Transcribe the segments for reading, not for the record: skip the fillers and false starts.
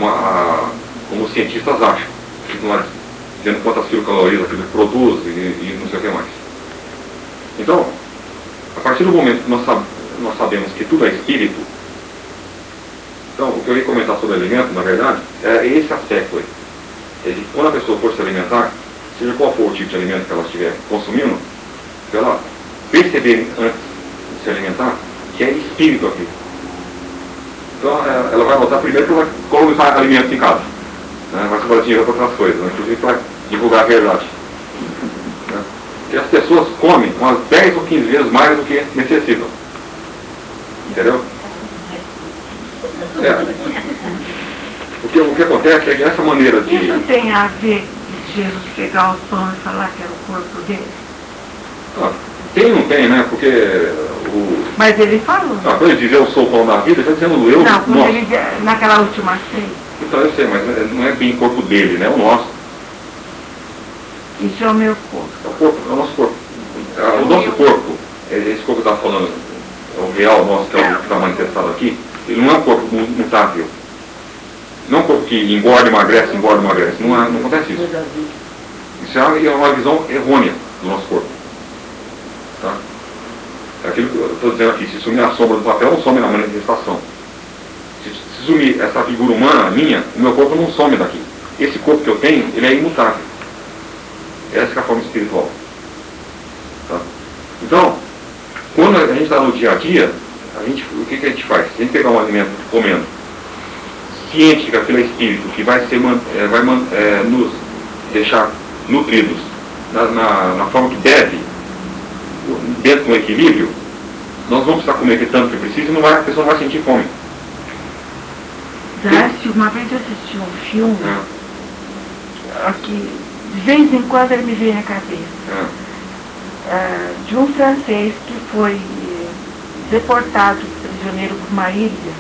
como os cientistas acham, dizendo quantas quilocalorias aquilo produz e não sei o que mais. Então, a partir do momento que nós sabemos que tudo é espírito, então o que eu ia comentar sobre alimento, na verdade, é esse aspecto aí. É de quando a pessoa for se alimentar, seja qual for o tipo de alimento que ela estiver consumindo, ela perceber antes de se alimentar que é espírito aqui. Então ela vai notar primeiro que ela vai colocar alimentos em casa, né? Vai sobrar dinheiro para outras coisas, né? Inclusive para divulgar a verdade, né? Que as pessoas comem umas 10 ou 15 vezes mais do que necessitam, entendeu? O que acontece é que essa maneira de... Isso tem a ver de Jesus pegar o pão e falar que era o corpo dele? Tem ou não tem, né? Porque Mas ele falou. Quando ele diz eu sou o pão da vida, ele está dizendo eu. Não, quando ele, naquela última ceia. Então eu sei, mas não é bem o corpo dele, né? É o nosso. Isso é o meu corpo. É o nosso corpo. O nosso corpo, esse corpo que eu estava falando, o real nosso, que é o que está manifestado aqui, ele não é um corpo mutável. Não é um corpo que engorda, emagrece. Não acontece isso. Isso é uma visão errônea do nosso corpo. Tá? É aquilo que eu estou dizendo aqui, se sumir a sombra do papel, não some na manifestação. Se sumir essa figura humana minha, o meu corpo não some daqui. Esse corpo que eu tenho, ele é imutável. Essa é a forma espiritual. Tá? Então, quando a gente está no dia a dia, o que a gente faz? Se a gente pegar um alimento comendo, ciente que aquilo é espírito, que vai nos deixar nutridos na forma que deve, dentro de um equilíbrio, nós vamos precisar comer tanto que precisa e a pessoa não vai sentir fome. Uma vez eu assisti um filme que de vez em quando ele me veio na cabeça, de um francês que foi deportado, prisioneiro por uma ilha,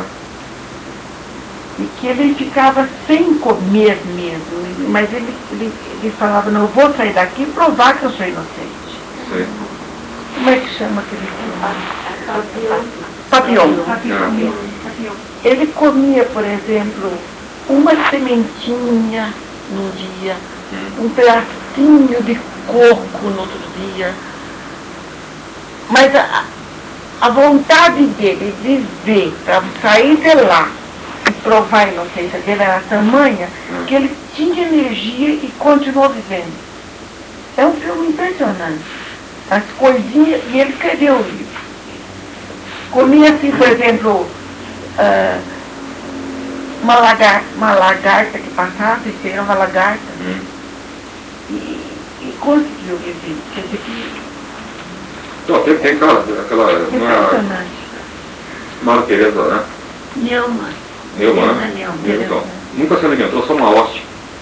e que ele ficava sem comer mesmo, mas ele falava, não, eu vou sair daqui e provar que eu sou inocente. Sim. Como é que chama aquele filme? Papillon. Ele comia, por exemplo, uma sementinha num dia, um pedacinho de coco no outro dia. Mas a vontade dele de ver, para sair de lá e provar a inocência dele era tamanha que ele tinha energia e continuou vivendo. É um filme impressionante. As coisinhas, e ele escreveu o livro. Comia assim, por exemplo, uma lagarta que passava, isso era uma lagarta, e conseguiu viver. Quer dizer que... Então, tem aquela impressionante. Mara Teresa, né? Neumann, então, nunca se alimentou, só uma hóstia.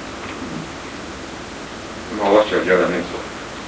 Uma hóstia diariamente só.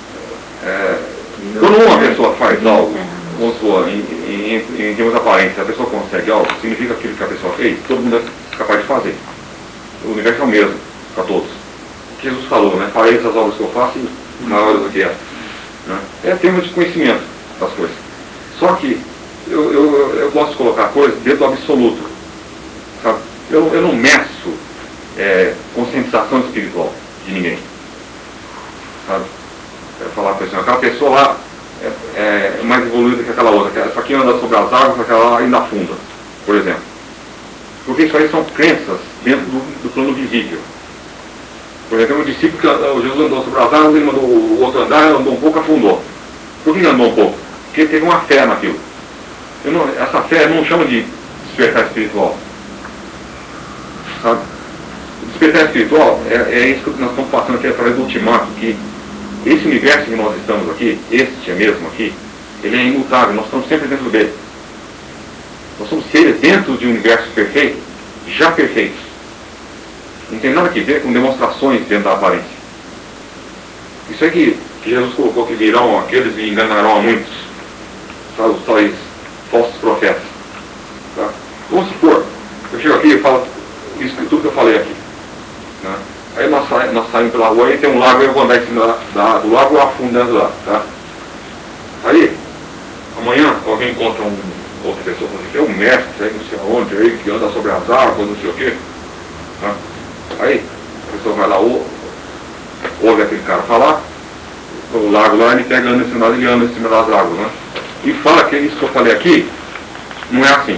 Quando uma pessoa faz algo, vamos supor, em termos aparentes, a pessoa consegue algo, significa que aquilo que a pessoa fez, todo mundo é capaz de fazer. O universo é o mesmo para todos. O que Jesus falou, né? Farei essas obras que eu faço e maiores do que essa. Né? É termo de conhecimento das coisas. Só que eu gosto de colocar coisas dentro do absoluto. Sabe? Eu não meço conscientização espiritual de ninguém. Sabe? Falar para aquela pessoa lá é mais evoluída que aquela outra. Essa aqui anda sobre as águas, aquela lá ainda afunda, por exemplo. Porque isso aí são crenças dentro do plano visível. Por exemplo, um discípulo que Jesus andou sobre as águas, ele mandou o outro andar, andou um pouco, afundou. Por que ele andou um pouco? Porque ele teve uma fé naquilo. Essa fé eu não chamo de despertar espiritual. Sabe? O despertar espiritual é isso que nós estamos passando aqui através do ultimato, que esse universo que nós estamos aqui, este mesmo aqui, ele é imutável, nós estamos sempre dentro dele. Nós somos seres dentro de um universo perfeito, já perfeitos. Não tem nada a ver com demonstrações dentro da aparência. Isso é que Jesus colocou que virão aqueles e enganarão a muitos, sabe, os tais falsos profetas. Tá? Vamos supor, eu chego aqui e falo isso, tudo que eu falei aqui. Né? Aí nós saímos pela rua e tem um lago, eu vou andar em cima do lago afundando lá. Tá? Aí, amanhã alguém encontra outra pessoa, fala assim, tem um mestre aí, não sei aonde, aí, que anda sobre as águas, não sei o quê. Tá? Aí a pessoa vai lá, ouve aquele cara falar, o lago lá, ele pega anda em cima, ele anda em cima das águas, né? E fala que isso que eu falei aqui não é assim.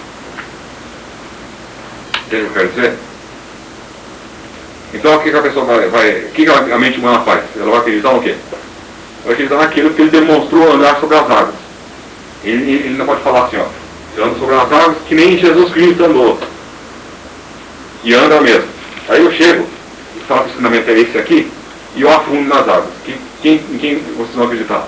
O que eu quero dizer? Então o que a pessoa o que a mente humana faz? Ela vai acreditar no quê? Vai acreditar naquilo que ele demonstrou andar sobre as águas. Ele não pode falar assim, ó, eu ando sobre as águas que nem Jesus Cristo andou. E anda mesmo. Aí eu chego e falo que o ensinamento é esse aqui, e eu afundo nas águas. Em quem vocês vão acreditar?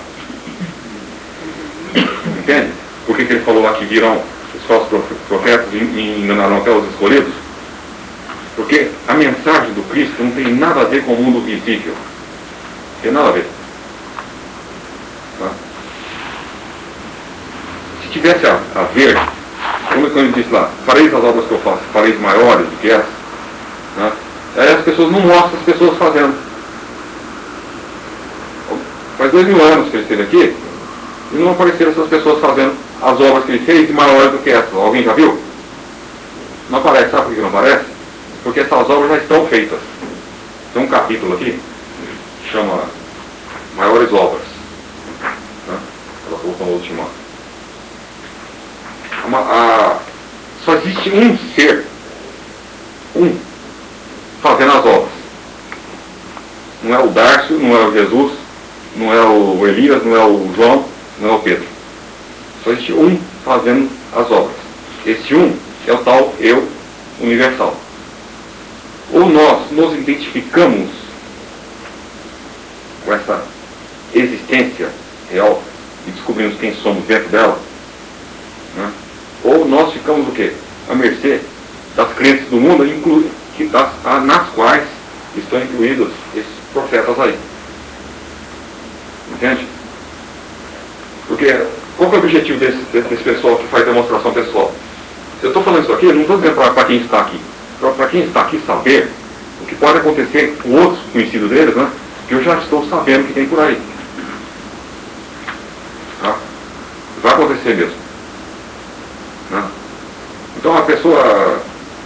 Entende? Por que ele falou lá que virão os falsos profetas e enganarão até os escolhidos? Porque a mensagem do Cristo não tem nada a ver com o mundo visível. Não tem nada a ver. Tá? Se tivesse a ver, como ele disse lá, fareis as obras que eu faço, fareis maiores do que essas. Né? Aí as pessoas não mostram as pessoas fazendo. Faz 2000 anos que ele esteve aqui e não apareceram essas pessoas fazendo as obras que ele fez maiores do que essas. Alguém já viu? Não aparece. Sabe por que não aparece? Porque essas obras já estão feitas. Tem um capítulo aqui que chama Maiores Obras. Né? Ela colocou no último ano. Só existe um ser, fazendo as obras. Não é o Dárcio, não é o Jesus, não é o Elias, não é o João, não é o Pedro. Só existe um fazendo as obras. Esse um é o tal eu universal. Ou nós nos identificamos com essa existência real e descobrimos quem somos dentro dela, né? Ou nós ficamos o quê? À mercê das crenças do mundo, nas quais estão incluídos esses profetas aí. Entende? Porque qual que é o objetivo desse pessoal que faz demonstração pessoal? Eu estou falando isso aqui, eu não estou dizendo para quem está aqui. Para quem está aqui saber o que pode acontecer com outros conhecidos deles, né? Que eu já estou sabendo que tem por aí. Tá? Vai acontecer mesmo. Né? Então uma pessoa,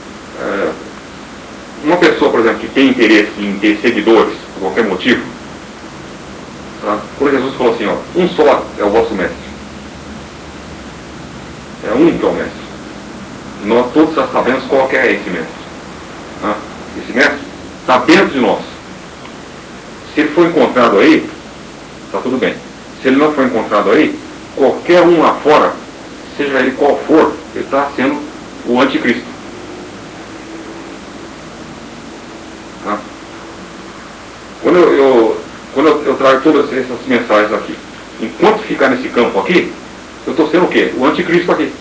por exemplo, que tem interesse em ter seguidores, por qualquer motivo, tá? Quando Jesus falou assim, ó, um só é o vosso mestre. É um que é o mestre. Nós todos já sabemos qual que é esse mestre. Tá? Esse mestre está dentro de nós. Se ele for encontrado aí, está tudo bem. Se ele não for encontrado aí, qualquer um lá fora, seja ele qual for, ele está sendo o anticristo. Tá? Quando eu trago todas essas mensagens aqui, enquanto ficar nesse campo aqui, eu estou sendo o quê? O anticristo aqui.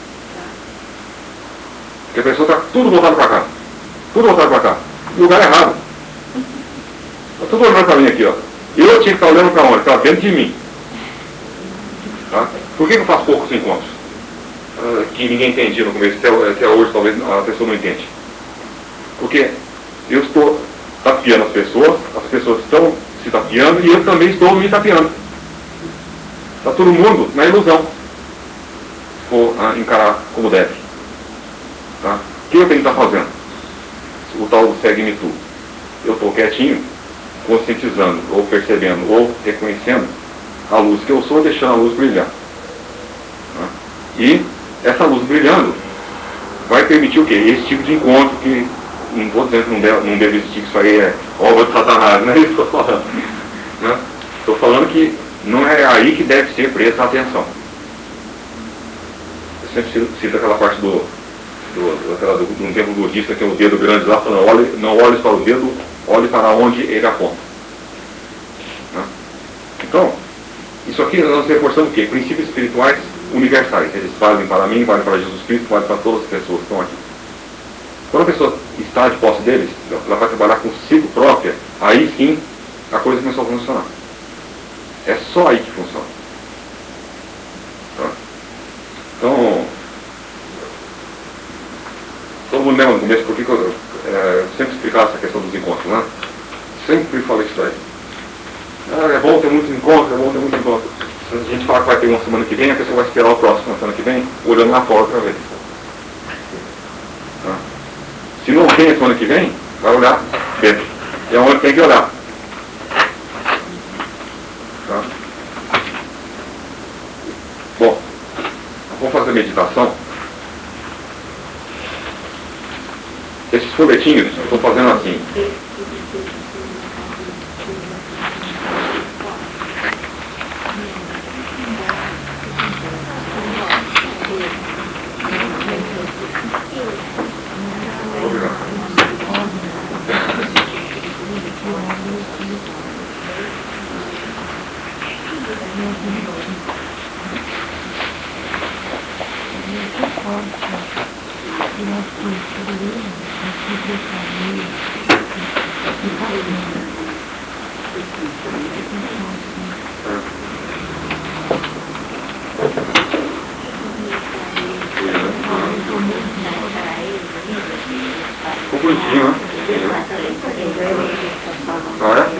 Porque a pessoa está tudo voltado para cá. Tudo voltado para cá. Lugar errado. Está tudo olhando para mim aqui, ó. Eu tinha que estar olhando para onde? Para dentro de mim. Tá? Por que eu faço poucos encontros? Que ninguém entendia no começo, até hoje talvez a pessoa não entende. Porque eu estou tapeando as pessoas estão se tapeando e eu também estou me tapeando. Está todo mundo na ilusão. Se for encarar como deve. Tá? O que eu tenho que estar fazendo? O tal do segue-me tu. Eu estou quietinho, conscientizando, ou percebendo, ou reconhecendo a luz que eu sou, deixando a luz brilhar. Tá? E essa luz brilhando vai permitir o quê? Esse tipo de encontro que, não vou dizer que não deve existir, que isso aí é obra de Satanás, não é isso que eu estou falando. Né? Estou falando que não é aí que deve ser presta a atenção. Eu sempre cito aquela parte do templo budista, que tem o dedo grande lá, falando, não olhes para o dedo, olhe para onde ele aponta. Né? Então, isso aqui nós reforçamos o quê? Princípios espirituais universais. Eles valem para mim, valem para Jesus Cristo, valem para todas as pessoas que estão aqui. Quando a pessoa está de posse deles, ela vai trabalhar consigo própria, aí sim a coisa começou a funcionar. É só aí que funciona. Tá? Então, todo mundo lembra no começo por que eu sempre explicava essa questão dos encontros, né? Sempre falei isso aí. É bom ter muitos encontros, é bom ter muitos encontros. Se a gente falar que vai ter uma semana que vem, a pessoa vai esperar o próximo na semana que vem, olhando lá fora outra vez. Tá? Se não tem semana que vem, vai olhar dentro. E é onde tem que olhar. Tá? Bom, vamos fazer a meditação. Esses folhetinhos eu estou fazendo assim. Ficou bonitinho, né? Olha.